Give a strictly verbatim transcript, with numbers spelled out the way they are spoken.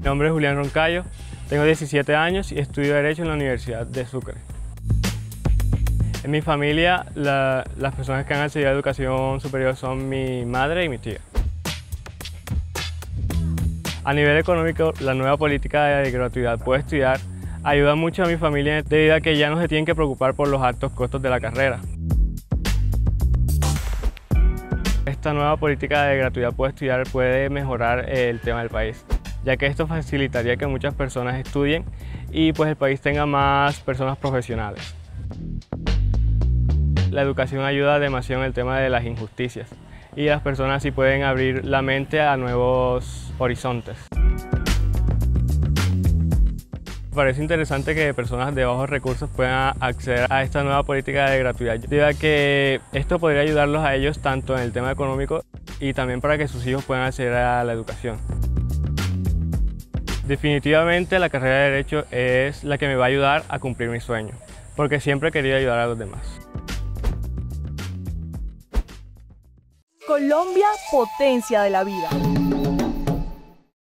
Mi nombre es Julián Roncayo, tengo diecisiete años y estudio Derecho en la Universidad de Sucre. En mi familia, la, las personas que han accedido a educación superior son mi madre y mi tía. A nivel económico, la nueva política de gratuidad Puedo Estudiar ayuda mucho a mi familia debido a que ya no se tienen que preocupar por los altos costos de la carrera. Esta nueva política de gratuidad Puedo Estudiar puede mejorar el tema del país, ya que esto facilitaría que muchas personas estudien y pues el país tenga más personas profesionales. La educación ayuda demasiado en el tema de las injusticias y las personas así pueden abrir la mente a nuevos horizontes. Me parece interesante que personas de bajos recursos puedan acceder a esta nueva política de gratuidad, debido a que esto podría ayudarlos a ellos tanto en el tema económico y también para que sus hijos puedan acceder a la educación. Definitivamente la carrera de Derecho es la que me va a ayudar a cumplir mi sueño, porque siempre he querido ayudar a los demás. Colombia, potencia de la vida.